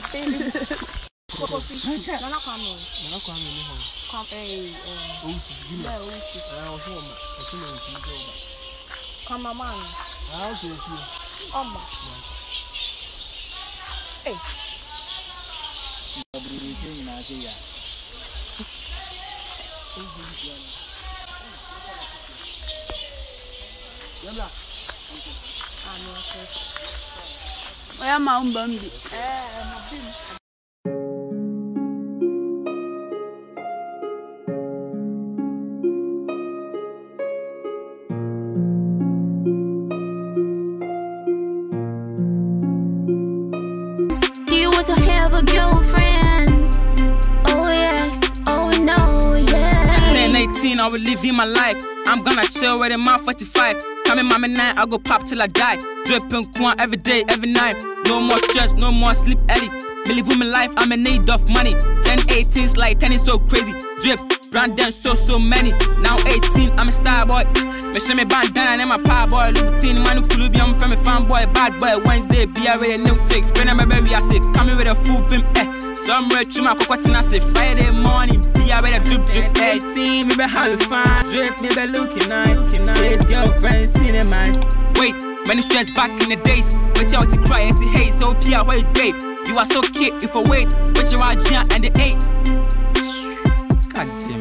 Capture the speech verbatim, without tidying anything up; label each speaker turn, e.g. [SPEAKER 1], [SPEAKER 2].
[SPEAKER 1] Nana kwame. Nana kwame ni ho. Kwame eh. O si gina. Eh o si. Ah o so ma. O so ma nti do ba. Kwama man. Ah o so si. Oma. Eh. Abiri ni na se ya. Yalla. Ah no so. Oya ma umbambi. Eh, mabim.
[SPEAKER 2] Was a hell of a girlfriend. Oh yes, oh no, yeah.
[SPEAKER 3] ten eighteen, I will live in my life. I'm gonna chill with my forty-five. Coming mommy nine, I go pop till I die. Dripping quan every day, every night. No more stress, no more sleep early. Me live with my life, I'm in need of money. ten eighteen's like ten is so crazy. Drip, brand then so so many. Now eighteen, I'm a star boy. Me show me bandana and my power boy. Louboutin, manu kulubi, I'm from a fanboy, bad boy. Wednesday, be a with a new take. Friend of my baby, I say, coming with a full pimp, eh. Somewhere to my cocotin, I say, Friday morning, be a with a drip drip. eighteen, me be having fun. Drip, me be looking nice. Looking nice. Say his girlfriend, see the man. Wait, when it's stretched back in the days. Wait out to cry and see hate, so P R, wait, babe. You are so cute if I wait. But you're out and the eight. God damn.